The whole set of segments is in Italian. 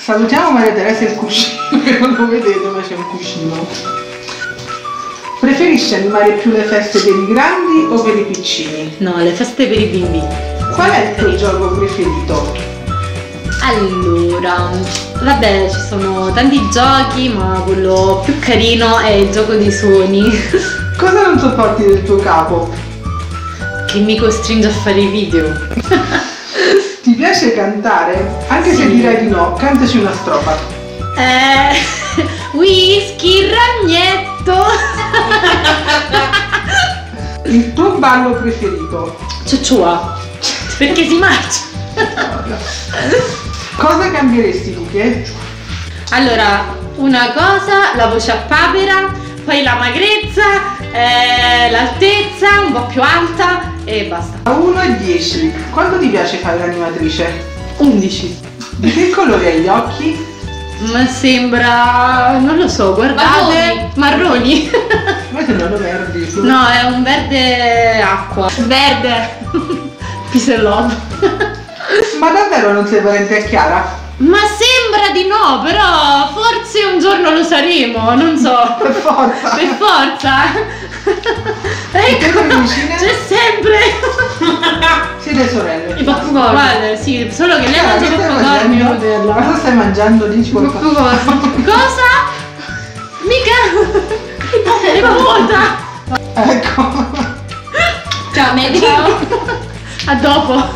Salutiamo Maria Teresa e il cuscino, che non lo vedete ma c'è un cuscino. Preferisci animare più le feste per i grandi o per i piccini? No, le feste per i bimbi. Qual è il tuo gioco preferito? Allora, vabbè, ci sono tanti giochi, ma quello più carino è il gioco dei suoni. Cosa non sopporti del tuo capo? Che mi costringe a fare i video. Ti piace cantare? Anche se Sì. dirai di no, cantaci una strofa. Whisky, ragnetto. Il tuo ballo preferito? Ciucciua. Perché si marcia. Cosa cambieresti tu, che? Allora, una cosa, la voce a papera, poi la magrezza, l'altezza un po' più alta e basta. Da 1 a 10, quanto ti piace fare l'animatrice? 11. Di che colore hai gli occhi? Ma sembra, non lo so, guardate, marroni. Ma sembrano verdi. No, è un verde acqua. Verde. Peace and love. Ma davvero non sei parente a Chiara? Ma sembra di no, però forse un giorno lo saremo, non so. Per forza! Per forza. Siete vicine? C'è sempre. Siete sorelle? I popcorn. Guarda, sì, solo che lei Chiara, mangia che stai popcorn e mangiando? Nutella. Cosa stai mangiando? Dici qualcosa. Popcorn. Cosa? Mica. È vuota. Ecco. Ciao, medico. A dopo.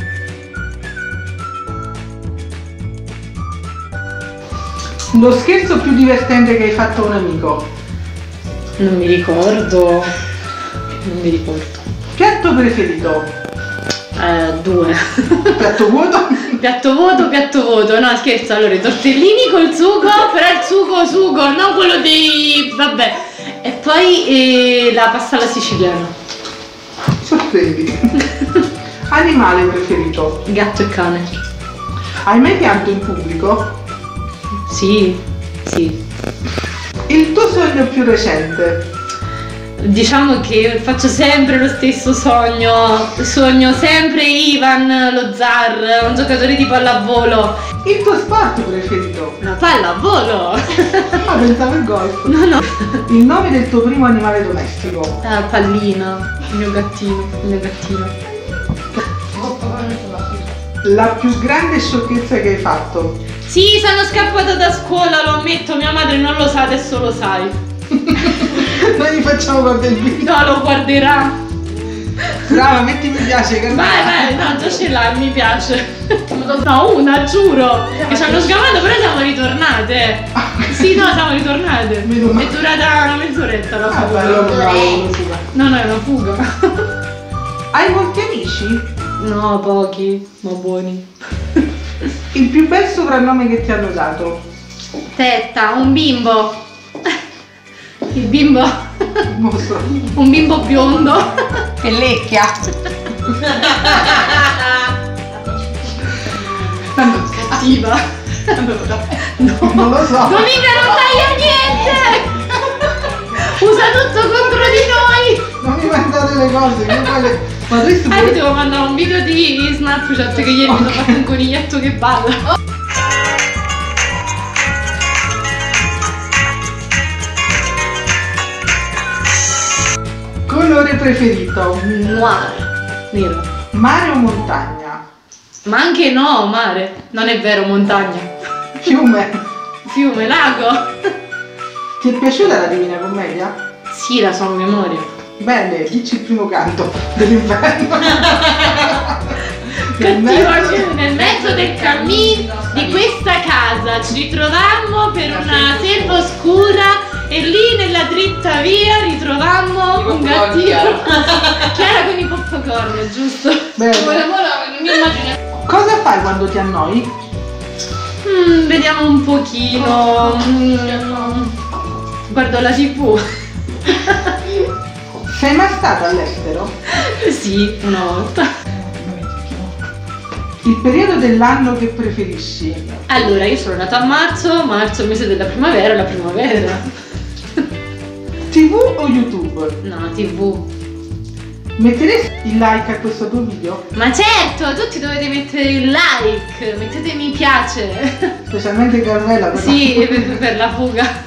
Lo scherzo più divertente che hai fatto a un amico? Non mi ricordo. Non mi ricordo. Piatto preferito? 2. Piatto vuoto? Piatto vuoto. No, scherzo. Allora, i tortellini col sugo, però il sugo, non quello dei... vabbè. E poi la pasta alla siciliana. Sorprendi. Animale preferito? Gatto e cane. Hai mai pianto in pubblico? Sì, sì. Il tuo sogno più recente? Diciamo che faccio sempre lo stesso sogno. Sogno sempre Ivan, lo zar, un giocatore di pallavolo. Il tuo sport preferito? La pallavolo! Ah, pensavo il golf. No. Il nome del tuo primo animale domestico? Pallina, il mio gattino. La più grande sciocchezza che hai fatto? Sì, sono scappata da scuola, lo ammetto, mia madre non lo sa, adesso lo sai. Noi gli facciamo guardare il video. No, lo guarderà. Brava, metti mi piace che Vai, no, già ce l'ha, mi piace. No, una, giuro. Che ci hanno sgamato, però siamo ritornate. Sì, no, siamo ritornate. È durata una mezz'oretta la fuga. No, è una fuga. Hai molti amici? No, pochi, ma buoni. Il più bel soprannome che ti hanno dato? Tetta, un bimbo. Il bimbo. Mostro. Un bimbo biondo. Pellecchia. Cattiva. No. Non lo so. Dominica non taglia niente. Usa tutto contro di noi. Non mi mandate le cose, io poi le... Ma tu stai... Ti devo mandare un video di Snapchat che ieri mi sono fatto un coniglietto che balla. Colore preferito? Noir. Nero. Mare o montagna? Ma anche no, mare. Non è vero, montagna. Fiume. Fiume, lago. Ti è piaciuta la Divina Commedia? Sì, la so a memoria. Bene, dici il primo canto dell'inverno. Nel mezzo del cammino di questa casa ci ritrovammo per una selva oscura e lì nella dritta via ritrovammo un gattino. Chiara con i popcorn, giusto? Bene. Cosa fai quando ti annoi? Vediamo un pochino. Guardo la TV. Sei mai stata all'estero? Sì, una volta. Il periodo dell'anno che preferisci? Allora, io sono nata a marzo è il mese della primavera, la primavera. TV o YouTube? No, TV. Metteresti il like a questo tuo video? Ma certo, tutti dovete mettere il like, mettete mi piace. Specialmente Carmela però. Sì, per la fuga.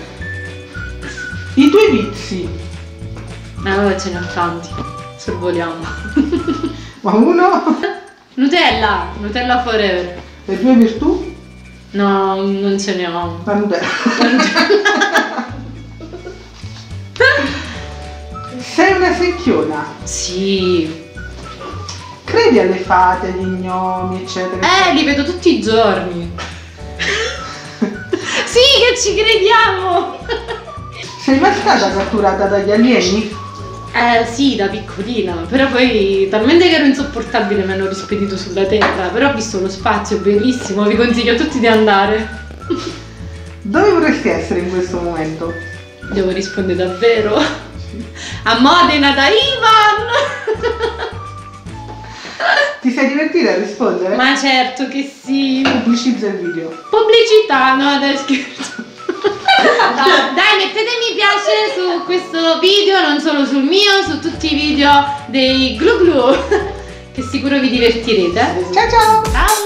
I tuoi vizi? Ma ce ne ho tanti, sorvoliamo. Ma uno? Nutella forever. Le tue virtù? No, non ce ne ho. La Nutella. Sei una secchiona? Sì. Credi alle fate, agli gnomi, eccetera? Li vedo tutti i giorni. Sì, che ci crediamo. Sei mai stata catturata dagli alieni? Sì, da piccolina, però poi talmente che ero insopportabile mi hanno rispedito sulla Terra, però ho visto lo spazio, bellissimo, vi consiglio a tutti di andare. Dove vorresti essere in questo momento? Devo rispondere davvero? A Modena da Ivan! Ti sei divertita a rispondere? Ma certo che sì! Pubblicizza il video. Pubblicità, no, dai scherzo! Dai, mettete mi piace su questo video, non solo sul mio, su tutti i video dei Glu Glu, che sicuro vi divertirete. Ciao ciao! Ciao!